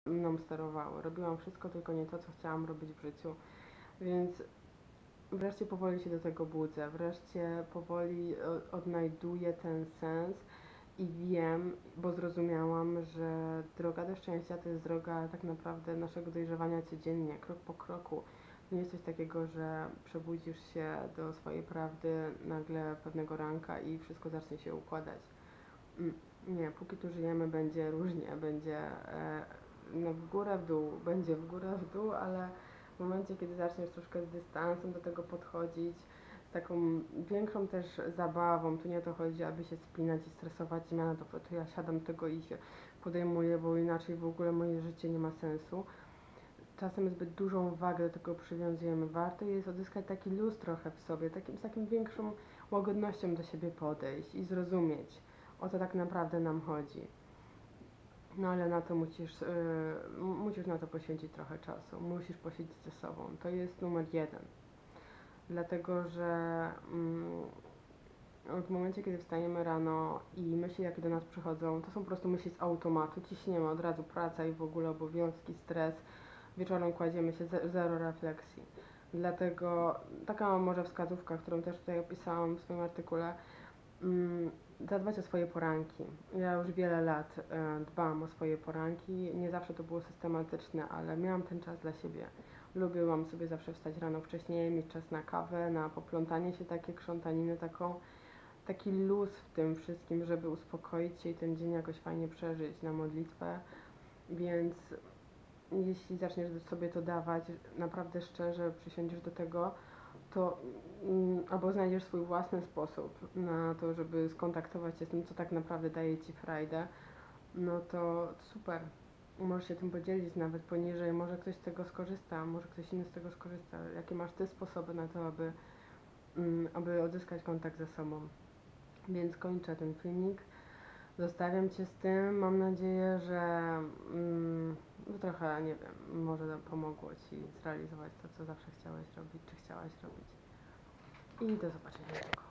mną sterowały. Robiłam wszystko, tylko nie to, co chciałam robić w życiu. Więc wreszcie powoli się do tego budzę, wreszcie powoli odnajduję ten sens i wiem, bo zrozumiałam, że droga do szczęścia to jest droga tak naprawdę naszego dojrzewania codziennie, krok po kroku. To nie jest coś takiego, że przebudzisz się do swojej prawdy nagle pewnego ranka i wszystko zacznie się układać. Nie, póki tu żyjemy, będzie różnie, będzie no w górę, w dół, będzie w górę, w dół, ale w momencie, kiedy zaczniesz troszkę z dystansem do tego podchodzić, z taką większą też zabawą, tu nie o to chodzi, aby się spinać i stresować, zmiana to ja siadam do tego i się podejmuję, bo inaczej w ogóle moje życie nie ma sensu. Czasem zbyt dużą wagę do tego przywiązujemy. Warto jest odzyskać taki luz trochę w sobie, z takim większą łagodnością do siebie podejść i zrozumieć, o co tak naprawdę nam chodzi. No ale na to musisz na to poświęcić trochę czasu, musisz posiedzieć ze sobą. To jest numer jeden. Dlatego, że w momencie, kiedy wstajemy rano i myśli, jakie do nas przychodzą, to są po prostu myśli z automatu. Ciśniemy od razu praca i w ogóle obowiązki, stres. Wieczorem kładziemy się, zero refleksji. Dlatego taka może wskazówka, którą też tutaj opisałam w swoim artykule, zadbać o swoje poranki. Ja już wiele lat dbam o swoje poranki. Nie zawsze to było systematyczne, ale miałam ten czas dla siebie. Lubiłam sobie zawsze wstać rano wcześniej, mieć czas na kawę, na poplątanie się, takie krzątaniny, taki luz w tym wszystkim, żeby uspokoić się i ten dzień jakoś fajnie przeżyć, na modlitwę. Więc jeśli zaczniesz sobie to dawać, naprawdę szczerze przysiądziesz do tego, to albo znajdziesz swój własny sposób na to, żeby skontaktować się z tym, co tak naprawdę daje Ci frajdę, no to super. Możesz się tym podzielić nawet poniżej, może ktoś z tego skorzysta, może ktoś inny z tego skorzysta. Jakie masz Ty sposoby na to, aby odzyskać kontakt ze sobą? Więc kończę ten filmik. Zostawiam Cię z tym. Mam nadzieję, że trochę, nie wiem, może pomogło Ci zrealizować to, co zawsze chciałeś robić, czy chciałaś robić. I do zobaczenia.